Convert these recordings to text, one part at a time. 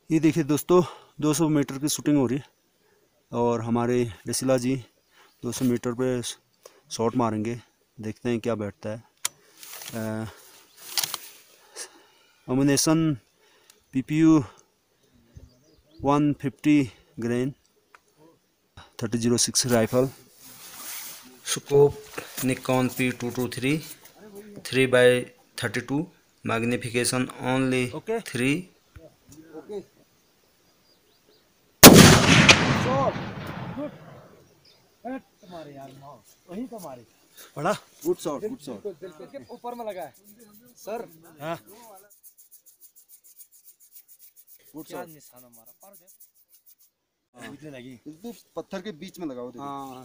ये देखिए दोस्तों, 200 मीटर की शूटिंग हो रही है और हमारे रसीला जी 200 मीटर पे शॉट मारेंगे। देखते हैं क्या बैठता है। Ammunition PPU 150 grain 3006 rifle, scope Nikon P223 3x32, magnification only 3। तुम्हारे यार वही तुम्हारे बड़ा गुड शॉट ऊपर में लगा है सर। हाँ गुड शॉट निशाना मारा पर इतने लगी तो पत्थर के बीच में लगाओ। हाँ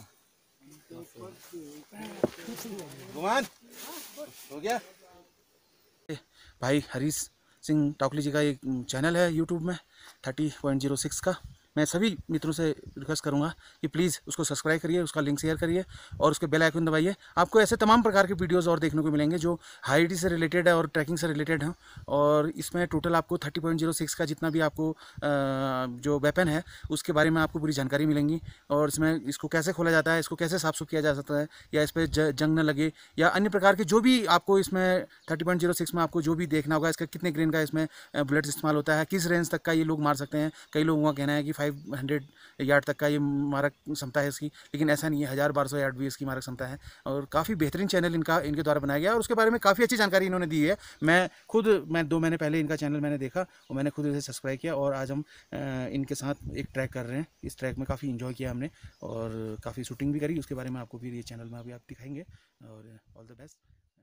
गुमान हो गया। भाई हरीश सिंह टाकली जी का एक चैनल है यूट्यूब में 30.06 का। मैं सभी मित्रों से रिक्वेस्ट करूंगा कि प्लीज़ उसको सब्सक्राइब करिए, उसका लिंक शेयर करिए और उसके बेल आइकन दबाइए। आपको ऐसे तमाम प्रकार के वीडियोस और देखने को मिलेंगे जो हाईडी से रिलेटेड है और ट्रैकिंग से रिलेटेड हैं। और इसमें टोटल आपको 30.06 का जितना भी आपको जो वेपन है उसके बारे में आपको पूरी जानकारी मिलेंगी। और इसमें इसको कैसे खोला जाता है, इसको कैसे साफ सुफ किया जा सकता है, या इस पर जंग न लगे, या अन्य प्रकार के जो भी आपको इसमें 30.06 में आपको जो भी देखना होगा, इसका कितने ग्रेन का इसमें बुलेट इस्तेमाल होता है, किस रेंज तक का ये लोग मार सकते हैं। कई लोगों का कहना है कि 500 यार्ड तक का ये मारक क्षमता है इसकी, लेकिन ऐसा नहीं है, 1000-1200 यार्ड भी इसकी मारक क्षमता है। और काफ़ी बेहतरीन चैनल इनके द्वारा बनाया गया और उसके बारे में काफ़ी अच्छी जानकारी इन्होंने दी है। मैं 2 महीने पहले इनका चैनल मैंने देखा और मैंने खुद इसे सब्सक्राइब किया और आज हम इनके साथ एक ट्रैक कर रहे हैं। इस ट्रैक में काफ़ी इन्जॉय किया हमने और काफ़ी शूटिंग भी करी। उसके बारे में आपको फिर ये चैनल में अभी आप दिखाएंगे। और ऑल द बेस्ट।